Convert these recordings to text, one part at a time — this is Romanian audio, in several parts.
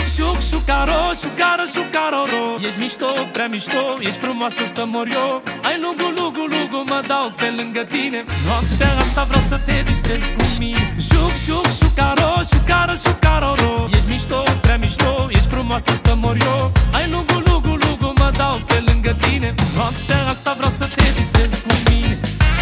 Șuc, șucaro, șucară, șucaroro. Ești mișto, prea mișto, ești frumoasă să mor eu. Ai lugu, lugu, lugu, mă dau pe lângă tine. Noaptea asta vreau să te distrezi cu mine. Șuc, șuc, șucaro, șucară, șucaroro. Ești mișto, prea mișto, ești frumoasă să mor eu. Ai lugu, lugu, lugu, mă dau pe lângă tine. Noaptea asta vreau să te distrezi cu mine.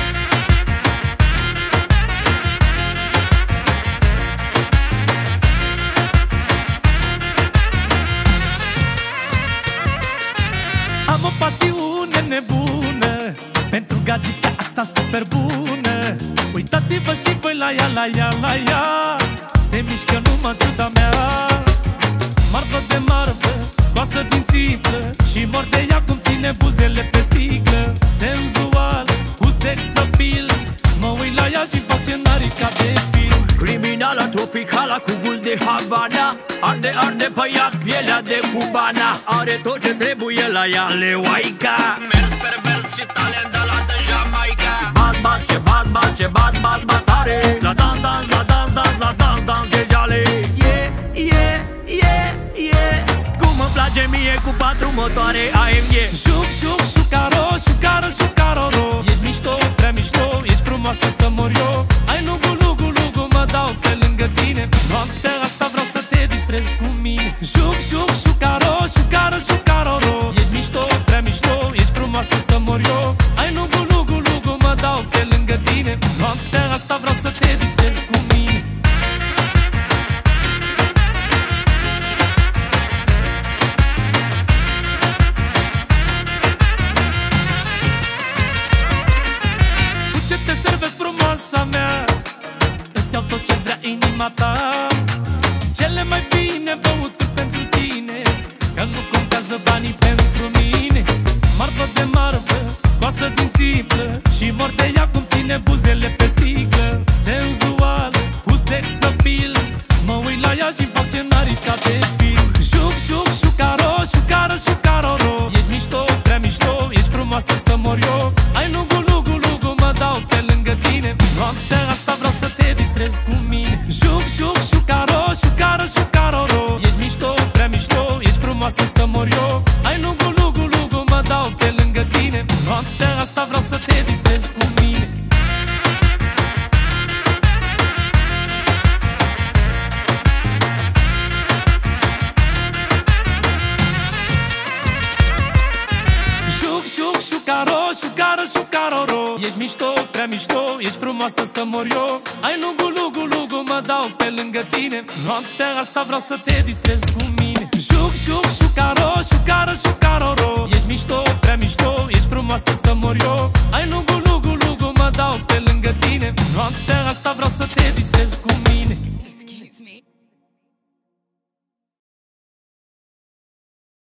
Am o pasiune nebună pentru gagica asta super bună. Uitați-vă și voi la ea, la ea, la ea. Se mișcă numai ciuda mea. Marfă de marfă, scoasă din țiplă, și mor de ea cum ține buzele pe sticlă. Senzual, cu sex appeal, mă uit la ea și fac scenarii ca de film. Criminală tropicală cu gust de Havana. Arde, arde pe ea pielea de cubana. Are tot ce trebuie la ea, leoaica. Mers pervers și talent de la de Jamaica. Bas, bas, ce bas, bas, ce bas, bas, basare. La dans, dans, la dans, dans, la dans, dans, e jale. Yeah, yeah, yeah, yeah. Cum îmi place mie cu 4 motoare AMG. Șuc, șuc, șucaro, șucară, șucaroro. Ești mișto, prea mișto, ești frumoasă să mor eu. Ai lugu, lugu, lugu, mă dau pe lângă tine. Noaptea asta vreau să te distrezi cu mine. Șuc, șuc, șucaro, șucară, șucaroro. Ești mișto, prea mișto, ești frumoasă să mor eu. Ai lugu, lugu, lugu, mă dau pe lângă tine. Noaptea asta vreau să te distrezi cu mine. Ce te servesc, frumoasa mea? Îți iau tot ce vrea inima ta. Cele mai fine băuturi pentru tine, că nu contează banii pentru mine. Marfă de marfă, scoasă din țiplă, și mor de ea cum ține buzele pe sticlă. Senzual, cu sex appeal, mă uit la ea și fac scenarii ca de film. Șuc, șuc, șucaro, șucară, șucaroro. Ești mișto, prea mișto, ești frumoasă să mor eu. Ai lugu, lugu, lugu, mă dau pe lângă tine. Noaptea asta vreau să te distrezi cu mine. Șuc, șuc, șucaro, șucară, șucaroro. Ești mișto, prea mișto, ești frumoasă să mor eu. Ai lugu, lugu, lugu, mă dau pe lângă tine. Noaptea asta vreau să te distrezi cu mine. Șuc, șuc, șucaro, șucară, șucaroro. Ești mișto, prea mișto, ești frumoasă să mor eu. Ai lugu, lugu, lugu, mă dau pe lângă tine. Noaptea asta vreau să te distrezi cu mine. Șuc, șuc, șucaro, șucară, șucaroro. Ești mișto, prea mișto, ești frumoasă să mor eu. Ai lugu, lugu, lugu, mă dau pe lângă tine. Noaptea asta vreau să te distrezi.